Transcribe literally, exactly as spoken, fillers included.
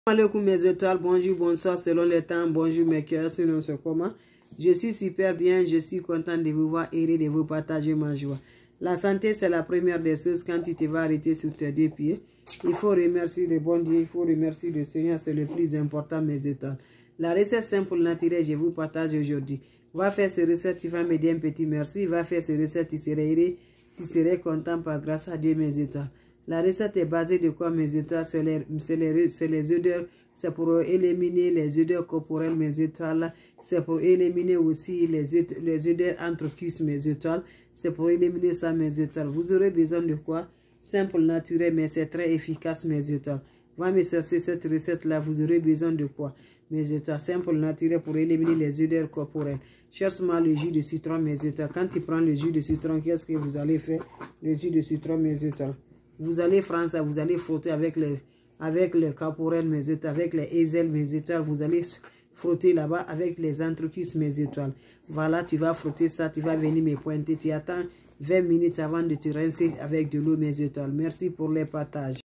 Alaikum mes étoiles, bonjour, bonsoir, selon les temps, bonjour mes cœurs, sinon c'est comment. Je suis super bien, je suis content de vous voir et de vous partager ma joie. La santé, c'est la première des choses quand tu te vas arrêter sur tes deux pieds. Il faut remercier le bon Dieu, il faut remercier le Seigneur, c'est le plus important mes étoiles. La recette simple naturelle, je vous partage aujourd'hui. Va faire ce recette, tu vas me dire un petit merci. Va faire ce recette, tu serais, tu serais content par grâce à Dieu mes étoiles. La recette est basée de quoi mes étoiles? C'est les, les, les odeurs. C'est pour éliminer les odeurs corporelles mes étoiles. C'est pour éliminer aussi les, les odeurs entre cuisses mes étoiles. C'est pour éliminer ça mes étoiles. Vous aurez besoin de quoi? Simple, naturel, mais c'est très efficace mes étoiles. Va me chercher cette recette là. Vous aurez besoin de quoi? Mes étoiles. Simple, naturel pour éliminer les odeurs corporelles. Cherche-moi le jus de citron mes étoiles. Quand tu prends le jus de citron, qu'est-ce que vous allez faire? Le jus de citron mes étoiles. Vous allez prendre ça, vous allez frotter avec les, avec le caporel, mes étoiles, avec les aisselles, mes étoiles. Vous allez frotter là-bas avec les entrecuisses, mes étoiles. Voilà, tu vas frotter ça, tu vas venir me pointer. Tu attends vingt minutes avant de te rincer avec de l'eau, mes étoiles. Merci pour les partages.